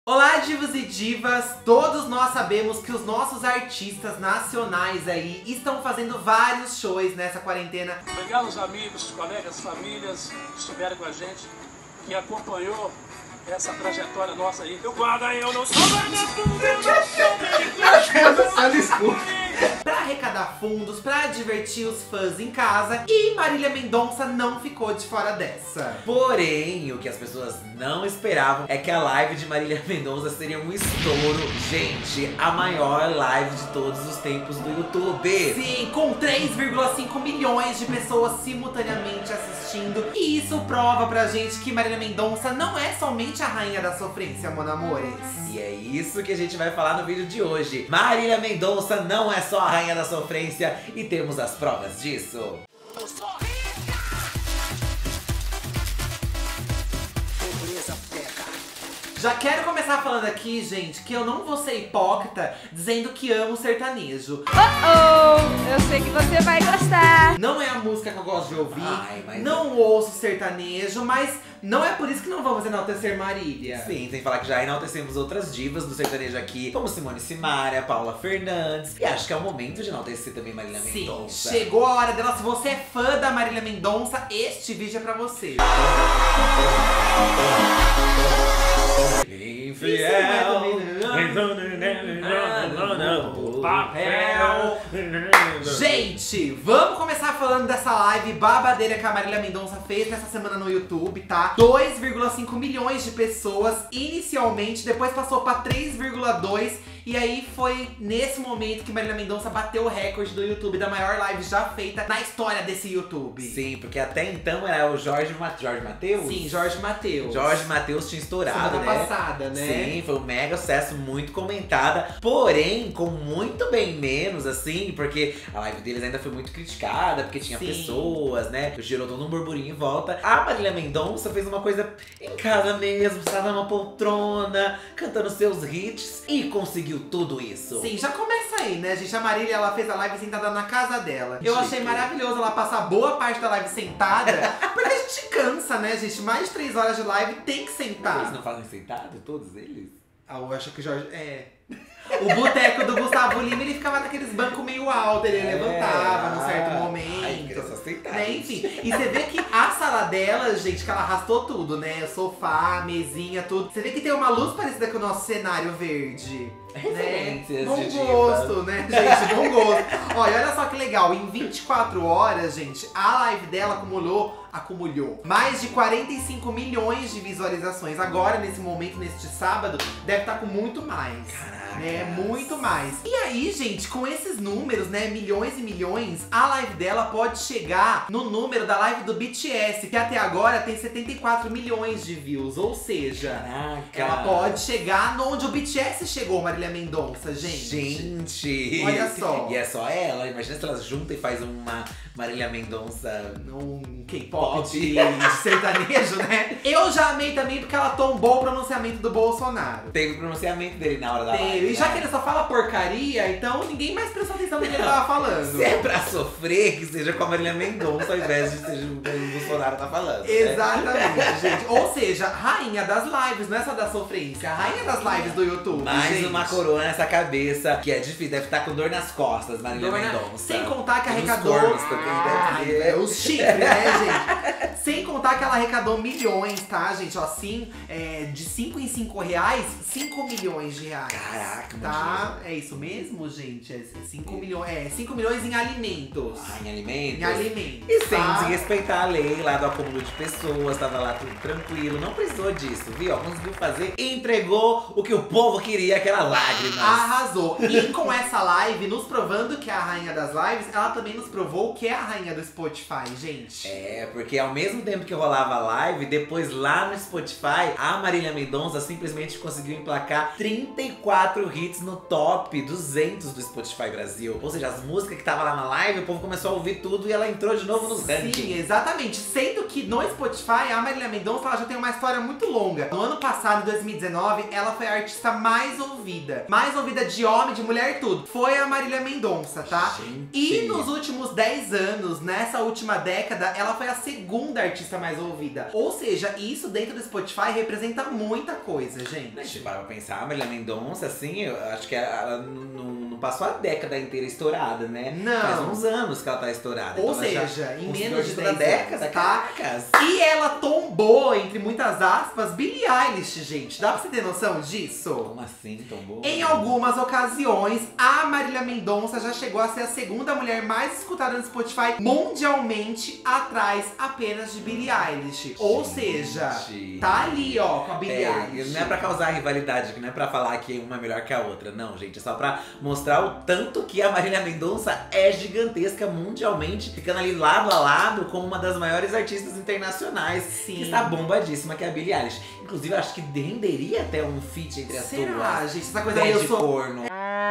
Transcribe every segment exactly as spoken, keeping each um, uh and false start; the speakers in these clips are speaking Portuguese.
Olá, divos e divas! Todos nós sabemos que os nossos artistas nacionais aí estão fazendo vários shows nessa quarentena. Obrigado aos amigos, colegas, famílias que estiveram com a gente, que acompanhou essa trajetória nossa aí. Eu guardo aí, eu não sou Pra arrecadar fundos, pra divertir os fãs em casa, e Marília Mendonça não ficou de fora dessa. Porém, o que as pessoas não esperavam é que a live de Marília Mendonça seria um estouro. Gente, a maior live de todos os tempos do YouTube. Sim, com três vírgula cinco milhões de pessoas simultaneamente assistindo. E isso prova pra gente que Marília Mendonça não é somente a rainha da sofrência, mon amores. E é isso que a gente vai falar no vídeo de hoje. Marília Mendonça não é só a rainha da sofrência e temos as provas disso. Já quero começar falando aqui, gente, que eu não vou ser hipócrita dizendo que amo sertanejo. Oh, oh, eu sei que você vai gostar. Não é a música que eu gosto de ouvir, Ai, mas não ouço sertanejo, mas não é por isso que não vamos enaltecer Marília. Sim, tem que falar que já enaltecemos outras divas do sertanejo aqui, como Simone Simaria, Paula Fernandes. E acho que é o momento de enaltecer também Marília Sim, Mendonça. chegou a hora dela. Se você é fã da Marília Mendonça, este vídeo é pra você. Infiel, papel. Gente, vamos começar falando dessa live babadeira que a Marília Mendonça fez nessa semana no YouTube, tá? dois vírgula cinco milhões de pessoas inicialmente, depois passou pra três vírgula dois. E aí foi nesse momento que Marília Mendonça bateu o recorde do YouTube da maior live já feita na história desse YouTube. Sim, porque até então era o Jorge, Ma Jorge Mateus? Sim, Jorge Mateus. Jorge Mateus tinha estourado, semana né? passada, né? Sim, foi um mega sucesso, muito comentada. Porém, com muito bem menos, assim, porque a live deles ainda foi muito criticada, porque tinha Sim. pessoas, né? Gerou todo um burburinho em volta. A Marília Mendonça fez uma coisa em casa mesmo, estava numa poltrona, cantando seus hits e conseguiu tudo isso. Sim, já começa aí, né, gente? A Marília, ela fez a live sentada na casa dela. Eu Chique. achei maravilhoso ela passar boa parte da live sentada, porque a gente cansa, né, gente? Mais de três horas de live tem que sentar. Eles não fazem sentado, todos eles? Ah, eu acho que o Jorge... É... O boteco do Gustavo Lima, ele ficava naqueles bancos meio alto, ele É, levantava num certo ah, momento. ai, queria só sentar, Né, gente. enfim, e você vê que a sala dela, gente, que ela arrastou tudo, né? Sofá, mesinha, tudo. Você vê que tem uma luz parecida com o nosso cenário verde. Né? Referências Bom de diva. gosto, né, gente? Bom gosto. Olha, olha só que legal. Em vinte e quatro horas, gente, a live dela acumulou, acumulou mais de quarenta e cinco milhões de visualizações. Agora, nesse momento, neste sábado, deve estar com muito mais. Caraca. Né, muito mais. E aí, gente, com esses números, né, milhões e milhões, a live dela pode chegar no número da live do B T S, que até agora tem setenta e quatro milhões de views. Ou seja, Caraca. ela pode chegar onde o B T S chegou, Marília Mendonça, gente. Gente! Olha só. E é só ela, imagina se elas juntam e faz uma Marília Mendonça. Um K-pop Pop. de, de sertanejo, né? Eu já amei também porque ela tombou o pronunciamento do Bolsonaro. Teve o pronunciamento dele na hora da Teve. live. E já né? que ele só fala porcaria, então ninguém mais prestou atenção no que ele tava falando. Se é pra sofrer, que seja com a Marília Mendonça ao invés de ser o que o Bolsonaro tá falando. né? Exatamente, gente. Ou seja, rainha das lives, não é só da sofrência, a rainha das lives do YouTube. Mais gente. uma coroa nessa cabeça, que é difícil, deve estar com dor nas costas, Marília Dor na- Mendonça. Sem contar que Nos arrecadou. cornos também, Ah, deve ter. é os chifres, né, gente? Sem contar que ela arrecadou milhões, tá, gente? Ó, assim, é, de cinco em cinco reais, cinco milhões de reais. Caraca, Tá? É isso mesmo, gente? É cinco milhões. É, cinco milhões em alimentos. Ah, em alimentos. Em alimentos. E sem tá? desrespeitar a lei lá do acúmulo de pessoas, tava lá tudo tranquilo, não precisou disso, viu? Conseguiu fazer e entregou o que o povo queria, que era lágrimas. Arrasou. E com essa live, nos provando que é a rainha das lives, ela também nos provou que é a rainha do Spotify, gente. É, porque ao mesmo tempo que rolava a live, depois lá no Spotify, a Marília Mendonça simplesmente conseguiu emplacar trinta e quatro hits no top duzentos do Spotify Brasil. Ou seja, as músicas que tava lá na live, o povo começou a ouvir tudo e ela entrou de novo nos rankings. Sim, exatamente. Sendo que no Spotify, a Marília Mendonça ela já tem uma história muito longa. No ano passado, em dois mil e dezenove, ela foi a artista mais ouvida. Mais ouvida de homem, de mulher, tudo. Foi a Marília Mendonça, tá? Gente. E nos últimos dez anos, nessa última década, ela foi a segunda artista artista mais ouvida. Ou seja, isso dentro do Spotify representa muita coisa, gente. Mas se parar pra pensar, a Marília Mendonça, assim, eu acho que ela não, não passou a década inteira estourada, né? Não. Faz uns anos que ela tá estourada. Ou então ela seja, já em conseguiu menos de toda a dez década, anos, tá? caracas. E ela tombou, entre muitas aspas, Billie Eilish, gente. Dá pra você ter noção disso? Como assim, tão bom? Em algumas ocasiões, a Marília Mendonça já chegou a ser a segunda mulher mais escutada no Spotify mundialmente, atrás apenas de Billie Eilish. Ou seja, tá ali, ó, com a Billie É, Eilish. não é pra causar rivalidade, não é pra falar que uma é melhor que a outra, não, gente. É só pra mostrar o tanto que a Marília Mendonça é gigantesca mundialmente, ficando ali lado a lado com uma das maiores artistas internacionais. Sim. Que está bombadíssima, que é a Billie Eilish. Inclusive, eu acho que renderia até um feat entre as Será, duas. gente? Essa coisa Bad meio so... corno.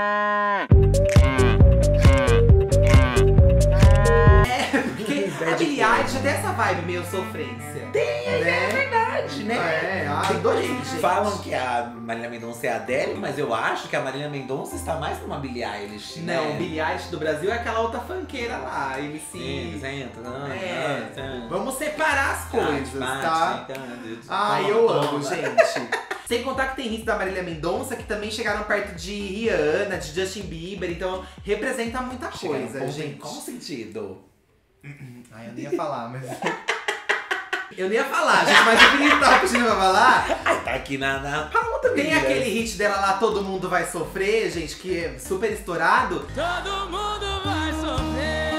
É, porque a Billie Eilish tem essa vibe meio sofrência. Tem, né? é verdade, né? É, ah, Tem adorei, coisas que gente. falam que a Marília Mendonça é a Adele, mas eu acho que a Marília Mendonça está mais pra uma Billie Eilish, né? Não, Billie Eilish do Brasil é aquela outra funkeira lá, M C. Sim, senta, não, É, não, não. vamos separar as coisas, Bate, tá? bate, então, Ai, toma, eu toma. amo, gente. Sem contar que tem hits da Marília Mendonça que também chegaram perto de Rihanna, de Justin Bieber, então representa muita Chega num coisa, ponto em gente. qual sentido? Ai, eu nem ia falar, mas... eu nem ia falar, gente, mas o Felipe tava pedindo pra falar. Ai, tá aqui na, na pauta, Tem meninas. aquele hit dela lá, Todo Mundo Vai Sofrer, gente, que é super estourado. Todo mundo vai sofrer.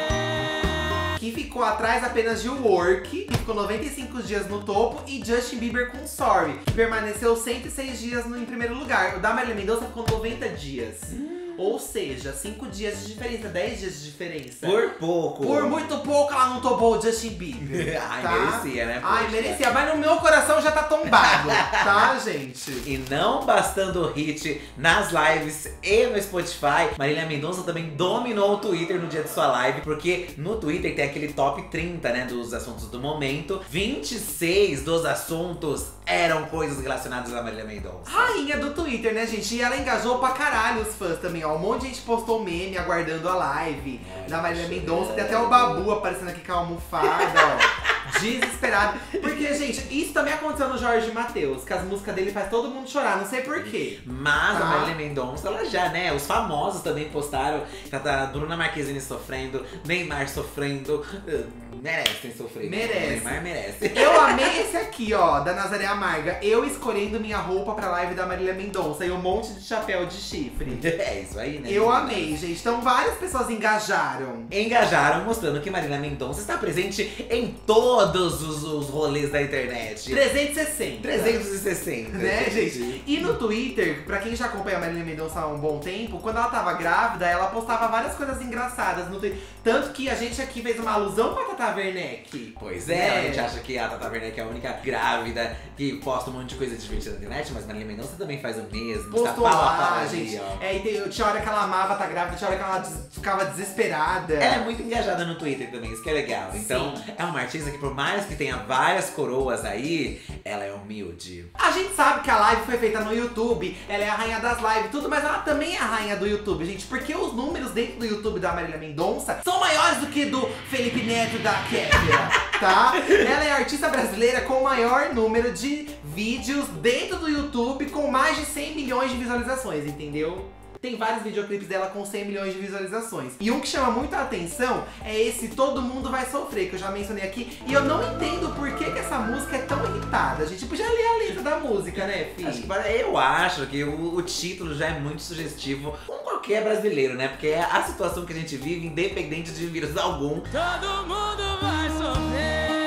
Que ficou atrás apenas de Work, que ficou noventa e cinco dias no topo, e Justin Bieber com Sorry, que permaneceu cento e seis dias no, em primeiro lugar. O da Marília Mendonça ficou noventa dias. Hum. Ou seja, cinco dias de diferença, dez dias de diferença. Por pouco. Por muito pouco ela não tombou o Justin Bieber. Ai, tá? merecia, né? Ai, poxa? merecia, mas no meu coração já tá tombado, tá, gente? E não bastando o hit nas lives e no Spotify, Marília Mendonça também dominou o Twitter no dia de sua live, porque no Twitter tem aquele top trinta, né, dos assuntos do momento. vinte e seis dos assuntos eram coisas relacionadas a Marília Mendonça. Rainha do Twitter, né, gente? E ela engajou pra caralho os fãs também, ó. Um monte de gente postou meme aguardando a live Ai, da Marília gente. Mendonça. Tem até o Babu aparecendo aqui com a almofada, ó. Desesperado. Porque, gente, isso também aconteceu no Jorge Mateus, que as músicas dele faz todo mundo chorar, não sei porquê. Mas Tá. a Marília Mendonça, ela já, né? Os famosos também postaram. Tá, tá Bruna Marquezine sofrendo, Neymar sofrendo. Uh, merecem sofrer. Merece. Neymar merece. Eu amei esse aqui, ó, da Nazaré Amarga. Eu escolhendo minha roupa pra live da Marília Mendonça e um monte de chapéu de chifre. É isso aí, né? Eu amei, gente. Então várias pessoas engajaram. Engajaram, mostrando que Marília Mendonça está presente em todos os, os rolês da internet. trezentos e sessenta. trezentos e sessenta. Né, gente? E no Twitter, pra quem já acompanha a Marília Mendonça há um bom tempo, quando ela tava grávida, ela postava várias coisas engraçadas no Twitter. Tanto que a gente aqui fez uma alusão com a Tata Werneck. Pois é, Né? a gente acha que a Tata Werneck é a única grávida que posta um monte de coisa divertida na internet, mas Marília Mendonça também faz o mesmo. Postou tá pau a pau lá, ali, gente. ó. É, e tem, tinha hora que ela amava estar grávida, tinha hora que ela des- ficava desesperada. Ela é muito engajada no Twitter também, isso que é legal. Então, é uma artista que, por mais que tenha várias coroas aí, ela é humilde. A gente sabe que a live foi feita no YouTube, ela é a rainha das lives, tudo, mas ela também é a rainha do YouTube, gente. Porque os números dentro do YouTube da Marília Mendonça são maiores do que do Felipe Neto e da Kéfera, tá? Ela é a artista brasileira com o maior número de vídeos dentro do YouTube com mais de cem milhões de visualizações, entendeu? Tem vários videoclipes dela com cem milhões de visualizações. E um que chama muita atenção é esse Todo Mundo Vai Sofrer, que eu já mencionei aqui. E eu não entendo por que, que essa música é tão irritada. A gente podia ler a letra da música, né, fi? Acho que, eu acho que o, o título já é muito sugestivo com qualquer brasileiro, né? Porque é a situação que a gente vive, independente de vírus algum. Todo mundo vai sofrer.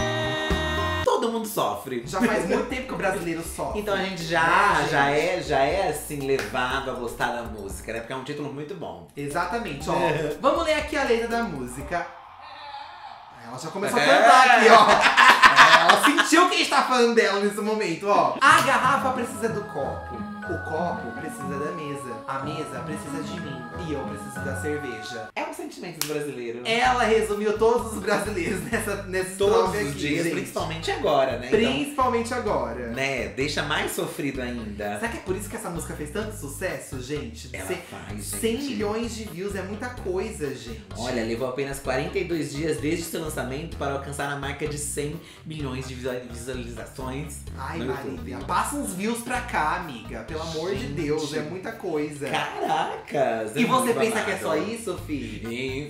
Todo mundo sofre. Já faz muito tempo que o brasileiro sofre. Então a gente já, Né, já, gente? é, já é assim, levado a gostar da música, né? Porque é um título muito bom. Exatamente, ó. Vamos ler aqui a letra da música. Ela já começou a É. cantar aqui, ó. Ela sentiu que a gente tá falando dela nesse momento, ó. A garrafa precisa do copo. O copo precisa da mesa. A mesa precisa de mim. E eu preciso da cerveja. É um sentimentos brasileiros. Ela resumiu todos os brasileiros nessa, nessa Todos estrofe os aqui, dias, gente. principalmente agora, né? Principalmente agora. Então, né, deixa mais sofrido ainda. Será que é por isso que essa música fez tanto sucesso, gente? Ela Cê- faz, gente. cem milhões de views é muita coisa, gente. Olha, levou apenas quarenta e dois dias desde seu lançamento para alcançar a marca de cem milhões de visual- visualizações. Ai, no YouTube. Marília, passa uns views pra cá, amiga. Pelo amor de Gente. Deus, é muita coisa. Caracas! E é você muito pensa que é babado. só isso, fi?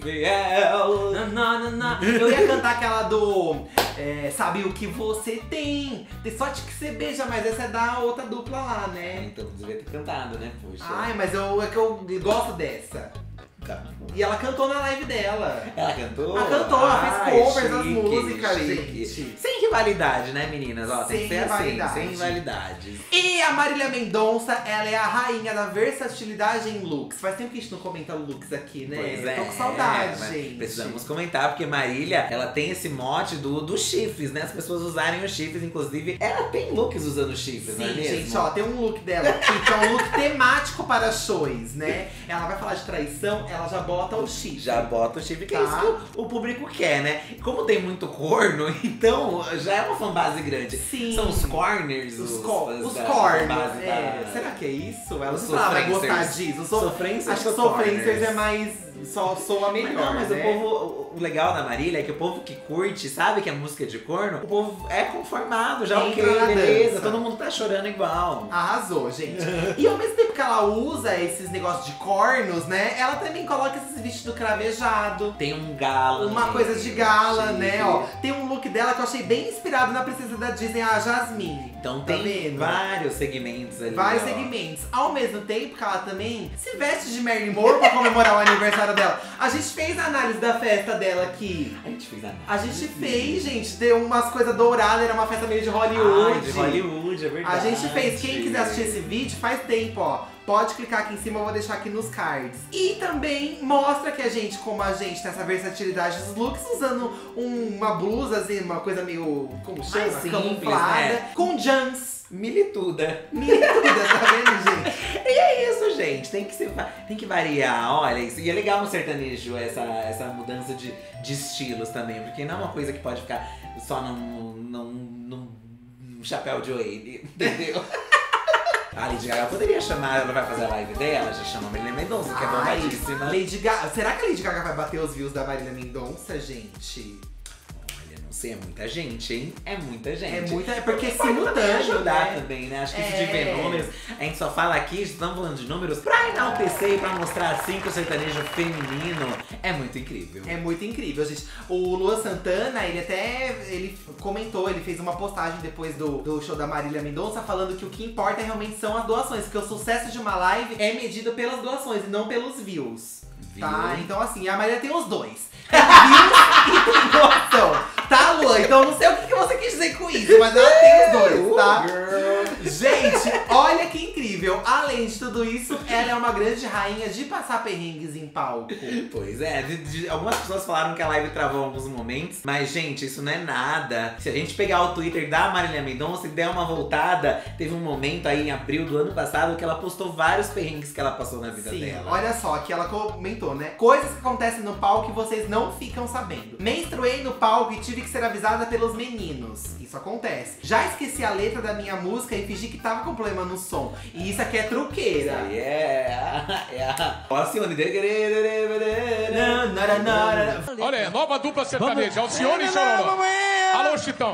Infiel. Não, não, não. Eu ia cantar aquela do é, sabe o que você tem? Tem sorte que você beija, mas essa é da outra dupla lá, É, né? então devia ter cantado, né? Poxa. Ai, mas eu, é que eu gosto dessa. Tá. E ela cantou na live dela. Ela cantou? Ela cantou, ela fez Ai, covers das chique, músicas, chique. gente. Sem rivalidade, né, meninas? Ó, tem Sem que ser assim, rivalidade. sem rivalidades. E a Marília Mendonça, ela é a rainha da versatilidade em looks. Faz tempo que a gente não comenta looks aqui, né? Pois Eu é. tô com saudade, mas gente. Precisamos comentar, porque Marília, ela tem esse mote do, dos chifres, né? As pessoas usarem os chifres, inclusive, ela tem looks usando chifres, não é Sim, mesmo? gente, ó, tem um look dela aqui, que é um look temático para shows, né? Ela vai falar de traição, ela já bota o chifre. Já bota o chifre, que Tá. é isso que o, o público quer, né? Como tem muito corno, então já é uma fanbase grande. Sim. São os corners, Os, os, co fãs os da cornos. fanbase É, da- será que é isso? Ela Os não sei se ela vai gostar sofrencers. disso. So Sofrencers acho que ou sofrencers corners? é mais. Só soa melhor. Não, mas né? o povo, o- o legal da Marília é que o povo que curte, sabe que é música de corno, o povo é conformado, já ok, Entra na beleza, dança. todo mundo tá chorando igual. Arrasou, gente. E ao mesmo tempo que ela usa esses negócios de cornos, né? Ela também coloca esses vestidos cravejado. Tem um gala. Uma no coisa meio, de gala, chique. né? Ó, tem um look dela que eu achei bem inspirado na princesa da Disney, a Jasmine. Então Tá tem vendo? vários segmentos ali. Vários ó. segmentos. Ao mesmo tempo que ela também se veste de Marilyn Monroe pra comemorar o aniversário dela. A gente fez a análise da festa dela aqui. A gente fez a A gente fez, gente. Deu umas coisas douradas, era uma festa meio de Hollywood. Ai, de Hollywood, é A verdade. gente fez. Quem quiser assistir esse vídeo, faz tempo, ó. Pode clicar aqui em cima, eu vou deixar aqui nos cards. E também mostra que a gente, como a gente, tem essa versatilidade dos looks, usando um- uma blusa, assim, uma coisa meio, como chama? Mais simples, Camuflada. né? Com jans. Milituda. Milituda, tá vendo, gente? E é isso, gente. Tem que, ser, tem que variar, olha isso. E é legal no sertanejo essa, essa mudança de, de estilos também. Porque não é uma coisa que pode ficar só num, num, num, num chapéu de Wade, entendeu? A Lady Gaga poderia chamar, ela vai fazer a live dela, já chama a Marília Mendonça, que é Ai, bombadíssima. Lady Gaga. Será que a Lady Gaga vai bater os views da Marília Mendonça, gente? Olha, não sei, é muita gente, hein? É muita gente. É muita. É porque é Pode simultâneo, ajudar né? também, né? Acho que isso É. de ver números, a gente só fala aqui, estamos falando de números, pra enaltecer e pra mostrar assim que o sertanejo feminino é muito incrível. É muito incrível, gente. O Luan Santana, ele até ele comentou, ele fez uma postagem depois do, do show da Marília Mendonça falando que o que importa realmente são as doações, porque o sucesso de uma live é medido pelas doações e não pelos views. Viu? Tá? Então assim, a Marília tem os dois. Tem views e tem doação. Tá, Luan? Então eu não sei o que que você quis dizer com isso, mas ela tem os dois, tá? Gente, olha que incrível. Além de tudo isso, ela é uma grande rainha de passar perrengues em palco. Pois é, de- de- algumas pessoas falaram que a live travou alguns momentos, mas gente, isso não é nada. Se a gente pegar o Twitter da Marília Mendonça e der uma voltada, teve um momento aí em abril do ano passado que ela postou vários perrengues que ela passou na vida Sim, dela. olha só, que ela comentou, né? Coisas que acontecem no palco e vocês não ficam sabendo. Menstruei no palco e tive que ser avisada pelos meninos. Isso acontece. Já esqueci a letra da minha música e fingi que tava com problema no som. E isso aqui é truqueira. Aí é a- é a Alcione. Olha aí, nova dupla sertaneja, Alcione e Chororó. Alô, Chitão.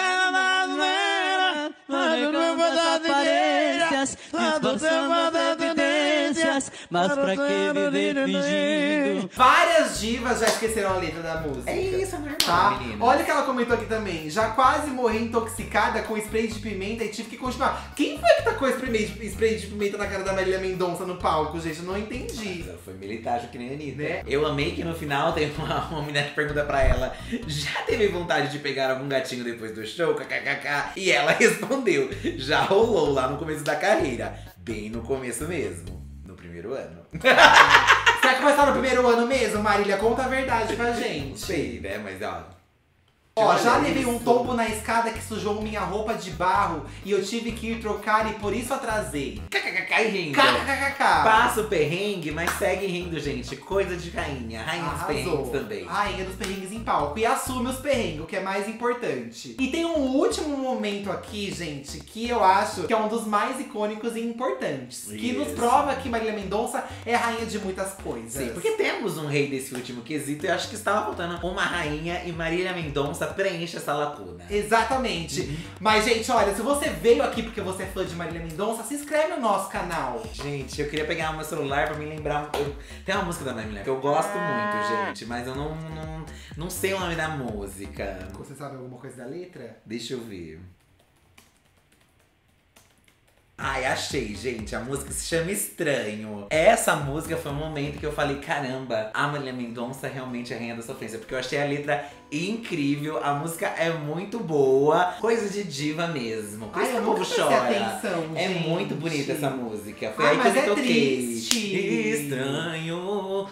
Mas pra que viver fingindo? Várias divas já esqueceram a letra da música. É isso, é normal, Tá? menina. Olha o que ela comentou aqui também. Já quase morri intoxicada com spray de pimenta e tive que continuar. Quem foi que tacou spray de, spray de pimenta na cara da Marília Mendonça no palco, gente? Eu não entendi. Ela foi militar, acho que nem a Anitta. Né? Eu amei que no final tem uma, uma mulher que pergunta pra ela: já teve vontade de pegar algum gatinho depois do show? Kkkk. E ela respondeu: já rolou lá no começo da carreira. Bem no começo mesmo. No primeiro ano. Será que vai estar no primeiro ano mesmo, Marília? Conta a verdade pra gente. Sei, né? Mas ó. Ó, olha já levei um isso. tombo na escada que sujou minha roupa de barro e eu tive que ir trocar e por isso atrasei. Kkkk. Aí rindo. Kkkk. Passa o perrengue, mas segue rindo, gente. Coisa de rainha. Rainha dos perrengues Arrasou. também. Rainha dos perrengues em palco. E assume os perrengues, o que é mais importante. E tem um último momento aqui, gente, que eu acho que é um dos mais icônicos e importantes. Que nos Isso. prova que Marília Mendonça é rainha de muitas coisas. Sim, porque temos um rei desse último quesito e eu acho que estava faltando uma rainha e Marília Mendonça preenche essa lacuna. Exatamente. Uhum. Mas, gente, olha, se você veio aqui porque você é fã de Marília Mendonça, se inscreve no nosso canal. Gente, eu queria pegar o meu celular pra me lembrar. Eu, tem uma música da Marília que eu gosto muito, gente, mas eu não, não, não sei o nome da música. Você sabe alguma coisa da letra? Deixa eu ver. Ai, achei, gente. A música se chama Estranho. Essa música foi um momento que eu falei, caramba, a Marília Mendonça realmente é a rainha da sofrência. Porque eu achei a letra incrível, a música é muito boa. Coisa de diva mesmo. Por Ai, isso que eu o povo nunca prestei chora. atenção, É gente. muito bonita essa música. Foi Ai, aí que mas eu é toquei. triste. Estranho.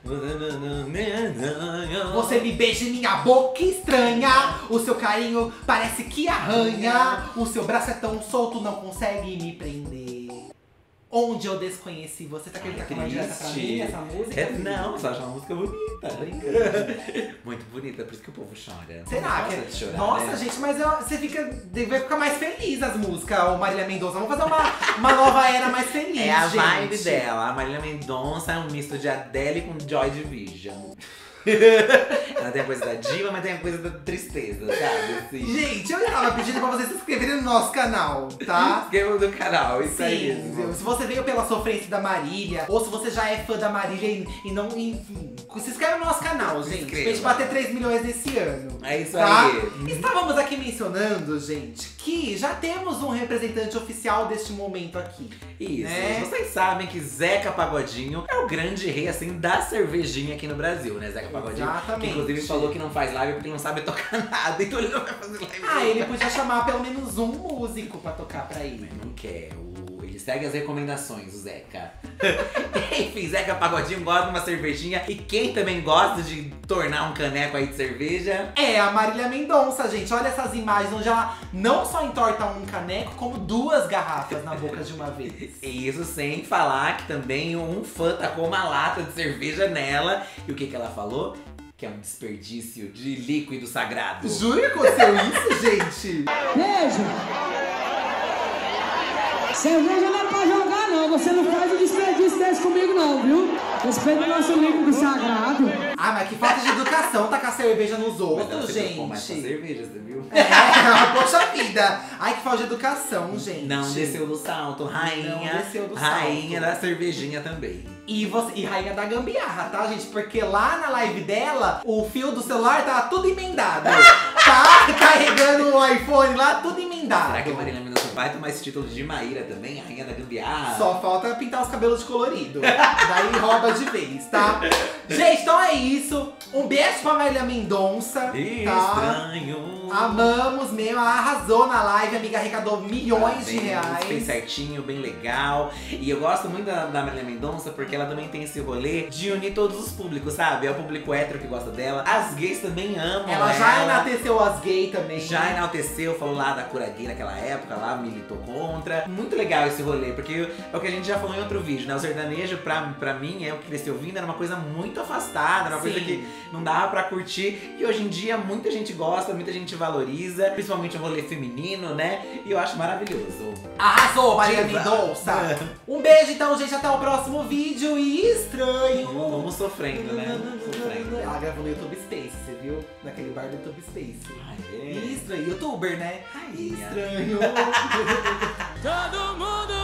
Você me beija em minha boca estranha. O seu carinho parece que arranha. O seu braço é tão solto, não consegue me prender. Onde eu desconheci você. Tá querendo Ai, tacar uma direta pra triste. mim, essa música? É, não, só acho uma música bonita. Muito bonita, por isso que o povo chora. Será Gosta que de chorar, Nossa, né? gente, mas eu- você fica. Deve ficar mais feliz as músicas, o Marília Mendonça. Vamos fazer uma, uma nova era mais feliz. É a gente. vibe dela. A Marília Mendonça é um misto de Adele com Joy Division. Ela tem a coisa da diva, mas tem a coisa da tristeza, sabe? Assim. Gente, eu já tava pedindo pra vocês se inscreverem no nosso canal, tá? Inscreva do canal, isso aí. Sim, se você veio pela sofrência da Marília, ou se você já é fã da Marília e, e não. Enfim, se inscreve no nosso canal, Se gente. inscreva. Pra gente bater três milhões nesse ano. É isso Tá? aí. Estávamos aqui mencionando, gente, que já temos um representante oficial deste momento aqui. Isso. Né? Vocês sabem que Zeca Pagodinho é o grande rei, assim, da cervejinha aqui no Brasil, né? Zeca Pagodinho. Exatamente. Que inclusive falou que não faz live porque não sabe tocar nada. Então ele não vai fazer live. Ah, ele podia chamar pelo menos um músico pra tocar pra ele. Não quer. O... Ele segue as recomendações, o Zeca. Enfim, Zeca Pagodinho gosta de uma cervejinha. E quem também gosta de tornar um caneco aí de cerveja? É a Marília Mendonça, gente. Olha essas imagens onde ela não só entorta um caneco, como duas garrafas na boca de uma vez. E isso sem falar que também um fã tacou uma lata de cerveja nela. E o que que ela falou? Que é um desperdício de líquido sagrado. Juro que aconteceu isso, gente? Beijo! Cerveja não é pra jogar, não. Você não faz um desperdício desse comigo, não, viu? Respeita o nosso líquido sagrado. Ah, mas que falta de educação tacar cerveja nos Mas ela outros, se preocupou mais com a gente. cerveja, você viu? É, poxa vida. Ai, que falta de educação, gente. Não desceu do salto, rainha. Não desceu do rainha salto. da cervejinha também. E, você, e rainha da gambiarra, tá, gente? Porque lá na live dela, o fio do celular tá tudo emendado. Tá carregando o iPhone lá, tudo emendado. Será que a Marília Mendonça vai tomar esse título de Maíra também? A rainha da gambiarra? Só falta pintar os cabelos de colorido. Daí rouba de vez, tá? Gente, então é isso. Um beijo pra Marília Mendonça, tá? Estranho. Amamos mesmo, ela arrasou na live, a amiga arrecadou milhões de Parabéns, Fez reais. certinho, bem legal. E eu gosto muito da, da Marília Mendonça porque ela também tem esse rolê de unir todos os públicos, sabe? É o público hétero que gosta dela. As gays também amam Ela já enalteceu as gays também. Já enalteceu, falou lá da cura gay naquela época, lá militou contra. Muito legal esse rolê, porque é o que a gente já falou em outro vídeo, né? O sertanejo, pra, pra mim, é o que cresci ouvindo, era uma coisa muito afastada, era uma Sim. coisa que não dava pra curtir. E hoje em dia, muita gente gosta, muita gente valoriza, principalmente o rolê feminino, né? E eu acho maravilhoso. Arrasou, Marília Diva. Mendonça. Um beijo, então, gente. Até o próximo vídeo. E estranho. Vamos sofrendo, né? Sofrendo. Ela gravou no YouTube Space, você viu? Naquele bar do YouTube Space. Ai, é. E estranho. Youtuber, né? Rainha. Estranho. Todo mundo